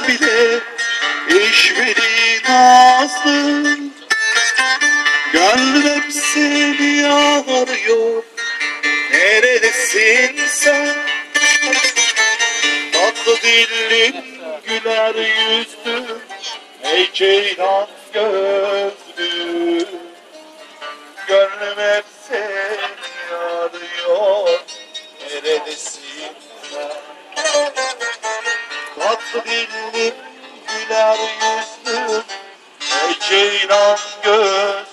bile eşveri nazlı. Gönlüm hep seni arıyor, neredesin sen? Tatlı dillim, güler yüzlüm, ey ceylan gözlüm. Gönlüm hep seni arıyor, neredesin sen? Tatlı dillim, güler yüzlüm, ey ceylan gözlüm.